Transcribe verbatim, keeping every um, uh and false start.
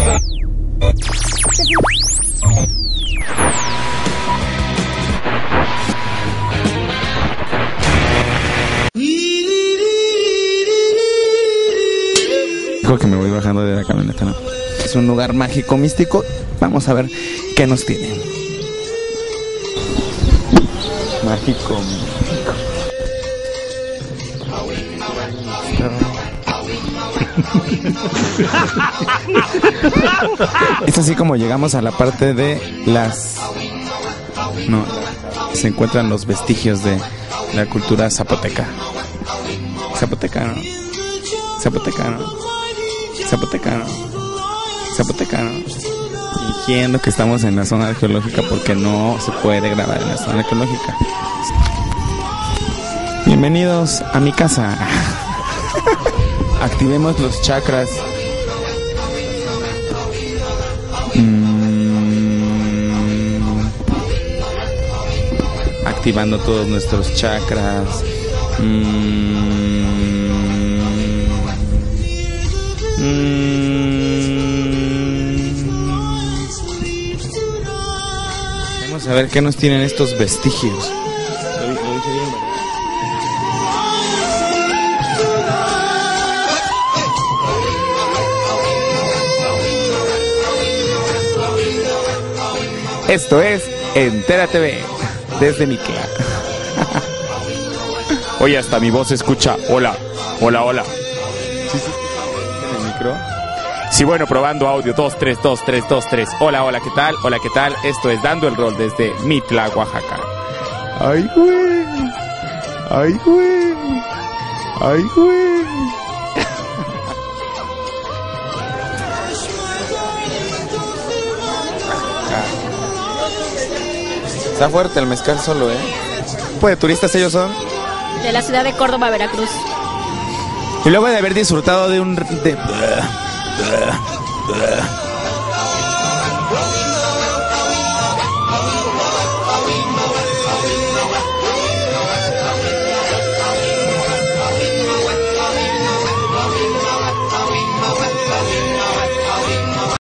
Dijo que me voy bajando de la camioneta, ¿no? Es un lugar mágico, místico. Vamos a ver qué nos tienen. Mágico, místico. Es así como llegamos a la parte de las... No, se encuentran los vestigios de la cultura zapoteca. Zapotecano. Zapotecano. Zapotecano. Zapotecano. Fingiendo que estamos en la zona arqueológica porque no se puede grabar en la zona arqueológica. Bienvenidos a mi casa. Activemos los chakras. Mm. Activando todos nuestros chakras. Mm. Mm. Vamos a ver qué nos tienen estos vestigios. Lo, lo dije bien, ¿verdad? Esto es Entera T V, desde Miquea. Oye, hasta mi voz se escucha. Hola, hola, hola. ¿Sí se escucha en el micro? Sí, bueno, probando audio. dos, tres, dos, tres, dos, tres. Hola, hola, ¿qué tal? Hola, ¿qué tal? Esto es Dando el Rol desde Mitla, Oaxaca. Ay, güey. Ay, güey. Ay, güey. Está fuerte el mezcal solo, ¿eh? Pues de turistas ellos son. De la ciudad de Córdoba, Veracruz. Y luego de haber disfrutado de un... De...